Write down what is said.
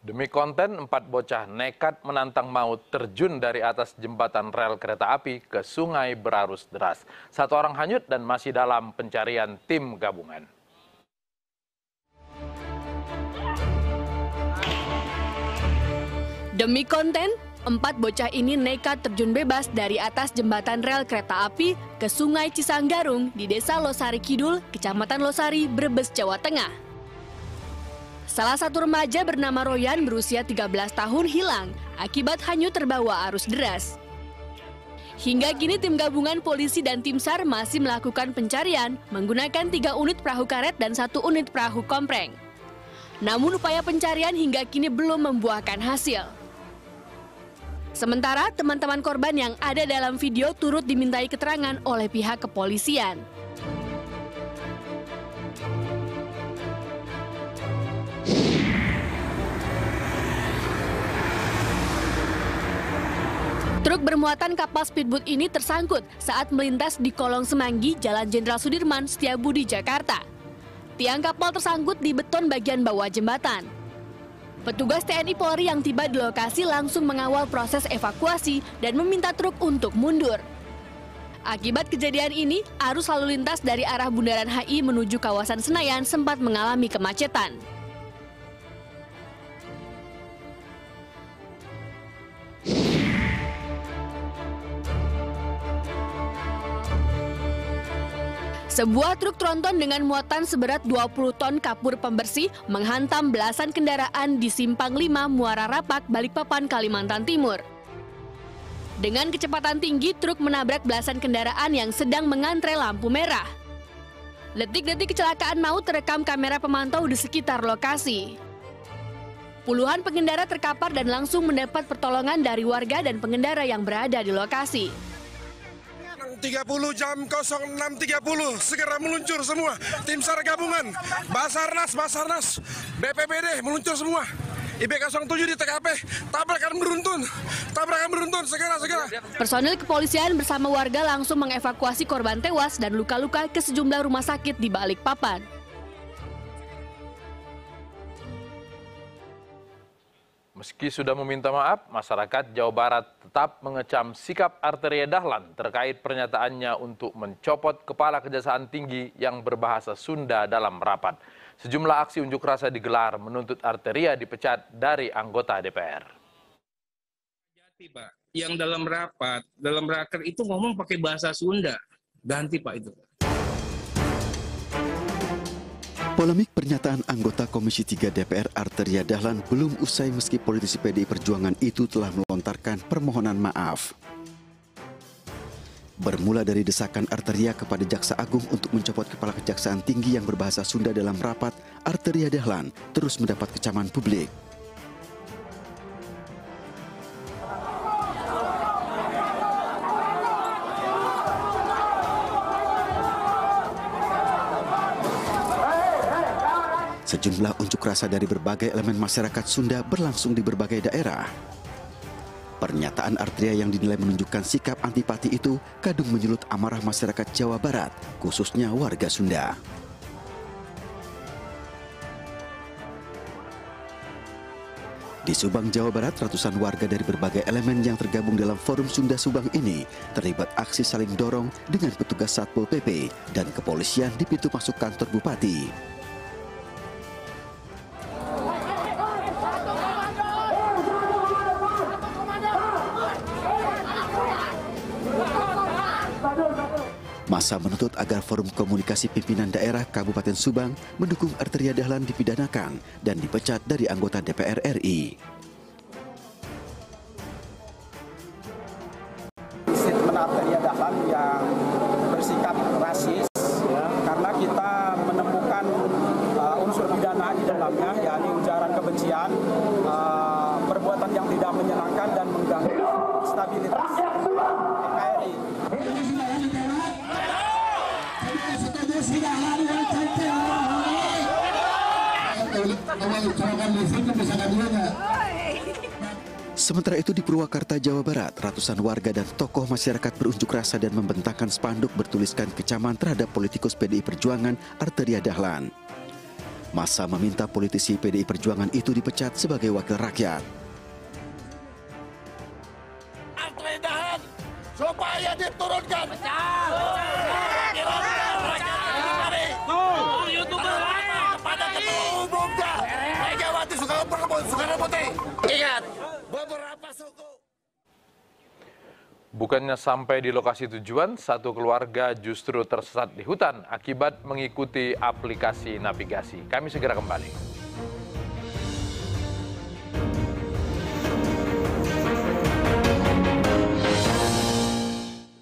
Demi konten, 4 bocah nekat menantang maut terjun dari atas jembatan rel kereta api ke sungai berarus deras. 1 orang hanyut dan masih dalam pencarian tim gabungan. Demi konten, 4 bocah ini nekat terjun bebas dari atas jembatan rel kereta api ke sungai Cisanggarung di Desa Losari Kidul, Kecamatan Losari, Brebes, Jawa Tengah. Salah satu remaja bernama Royan berusia 13 tahun hilang akibat hanyut terbawa arus deras. Hingga kini tim gabungan polisi dan tim SAR masih melakukan pencarian menggunakan 3 unit perahu karet dan 1 unit perahu kompreng. Namun upaya pencarian hingga kini belum membuahkan hasil. Sementara teman-teman korban yang ada dalam video turut dimintai keterangan oleh pihak kepolisian. Truk bermuatan kapal speedboat ini tersangkut saat melintas di kolong Semanggi, Jalan Jenderal Sudirman, Setiabudi, Jakarta. Tiang kapal tersangkut di beton bagian bawah jembatan. Petugas TNI Polri yang tiba di lokasi langsung mengawal proses evakuasi dan meminta truk untuk mundur. Akibat kejadian ini, arus lalu lintas dari arah Bundaran HI menuju kawasan Senayan sempat mengalami kemacetan. Sebuah truk tronton dengan muatan seberat 20 ton kapur pembersih menghantam belasan kendaraan di Simpang 5 Muara Rapak, Balikpapan, Kalimantan Timur. Dengan kecepatan tinggi, truk menabrak belasan kendaraan yang sedang mengantre lampu merah. Detik-detik kecelakaan maut terekam kamera pemantau di sekitar lokasi. Puluhan pengendara terkapar dan langsung mendapat pertolongan dari warga dan pengendara yang berada di lokasi. 30 jam 06.30 segera meluncur semua tim SAR gabungan, Basarnas, BPBD meluncur semua. IB07 di TKP, tabrakan beruntun, segera. Personil kepolisian bersama warga langsung mengevakuasi korban tewas dan luka-luka ke sejumlah rumah sakit di Balikpapan. Meski sudah meminta maaf, masyarakat Jawa Barat tetap mengecam sikap Arteria Dahlan terkait pernyataannya untuk mencopot Kepala Kejaksaan Tinggi yang berbahasa Sunda dalam rapat. Sejumlah aksi unjuk rasa digelar menuntut Arteria dipecat dari anggota DPR. Pak, yang dalam raker itu ngomong pakai bahasa Sunda, ganti Pak itu. Polemik pernyataan anggota Komisi 3 DPR Arteria Dahlan belum usai meski politisi PDI Perjuangan itu telah melontarkan permohonan maaf. Bermula dari desakan Arteria kepada Jaksa Agung untuk mencopot Kepala Kejaksaan Tinggi yang berbahasa Sunda dalam rapat, Arteria Dahlan terus mendapat kecaman publik. Sejumlah unjuk rasa dari berbagai elemen masyarakat Sunda berlangsung di berbagai daerah. Pernyataan Arteria yang dinilai menunjukkan sikap antipati itu kadung menyulut amarah masyarakat Jawa Barat, khususnya warga Sunda. Di Subang, Jawa Barat, ratusan warga dari berbagai elemen yang tergabung dalam Forum Sunda Subang ini terlibat aksi saling dorong dengan petugas Satpol PP dan kepolisian di pintu masuk kantor Bupati. Massa menuntut agar Forum Komunikasi Pimpinan Daerah Kabupaten Subang mendukung Arteria Dahlan dipidanakan dan dipecat dari anggota DPR RI. Statement Arteria Dahlan yang bersikap rasis, ya, karena kita menemukan unsur pidana di dalamnya, yakni ujaran kebencian, perbuatan yang tidak menyenangkan dan mengganggu stabilitas NKRI. Sementara itu di Purwakarta, Jawa Barat, ratusan warga dan tokoh masyarakat berunjuk rasa dan membentangkan spanduk bertuliskan kecaman terhadap politikus PDI Perjuangan Arteria Dahlan. Massa meminta politisi PDI Perjuangan itu dipecat sebagai wakil rakyat. Supaya diturunkan. Kepada ketua umumnya Megawati Soekarno Putri. Ingat, beberapa suku. Bukannya sampai di lokasi tujuan, satu keluarga justru tersesat di hutan akibat mengikuti aplikasi navigasi. Kami segera kembali.